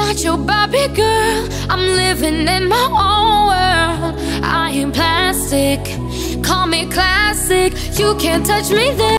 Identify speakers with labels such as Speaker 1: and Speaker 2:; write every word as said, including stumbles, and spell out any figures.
Speaker 1: not your Barbie girl. I'm living in my own world. I ain't plastic, call me classic. You can't touch me there.